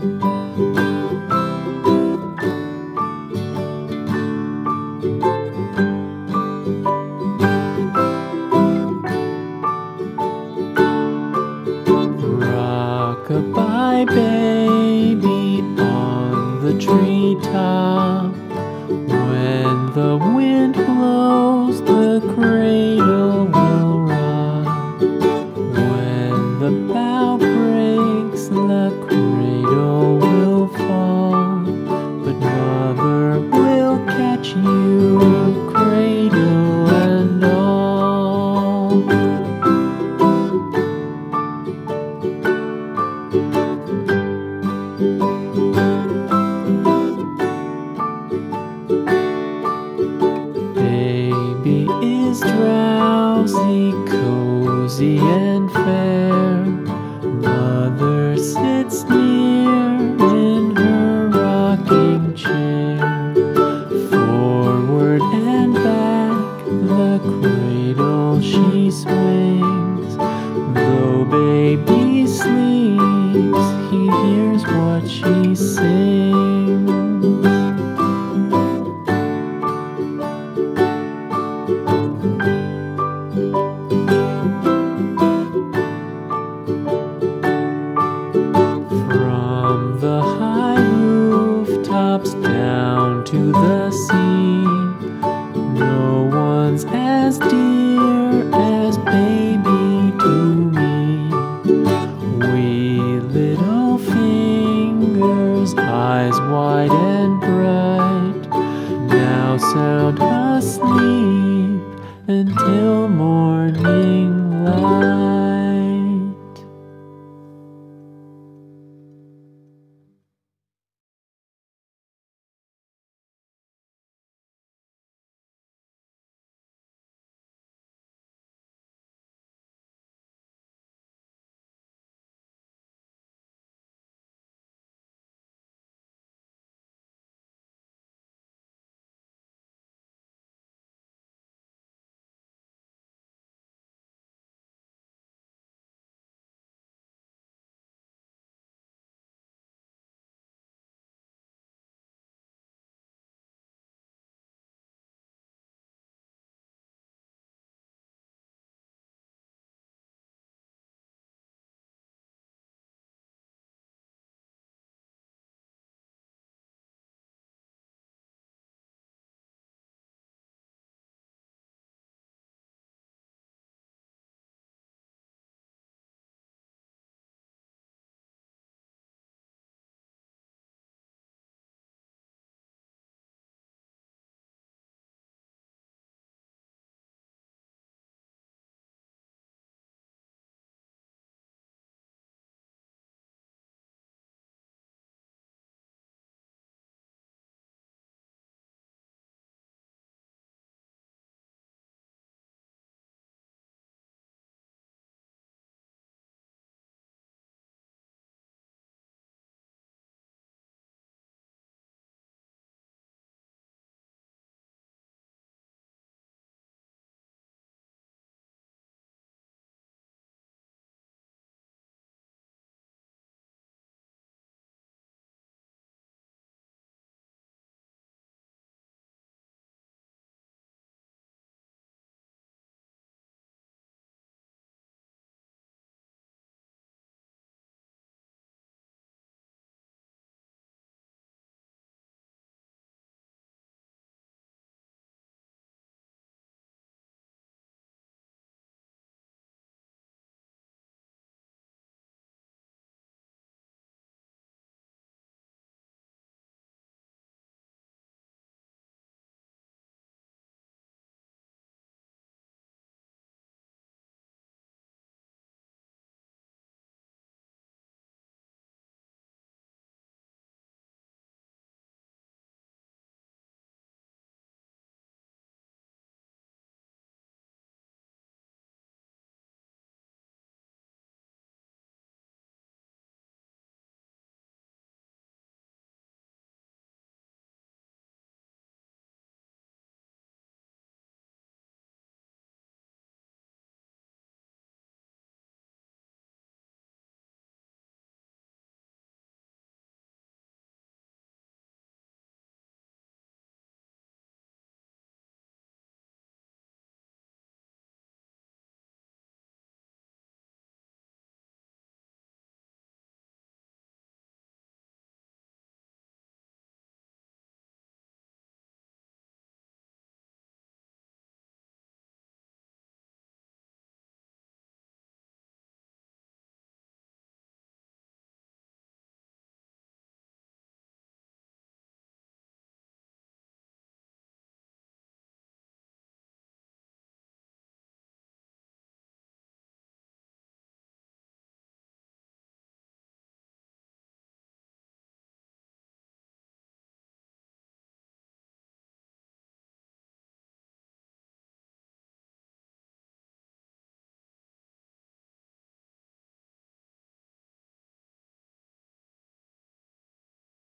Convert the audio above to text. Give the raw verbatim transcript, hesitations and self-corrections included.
Rock-a-bye baby on the treetop. When the wind blows, the cradle will rock. When the bough breaks, the cradle will fall. But mother will catch you, cradle and all. Baby is drowsy, cozy and fair. Mother sits near in her rocking chair. Forward and back the cradle she swings. Though baby sleeps, he hears what she sings. From the high rooftops down to the sea, no one's as dear as baby to me. Wee little fingers, eyes wide and bright, now sound asleep until morning.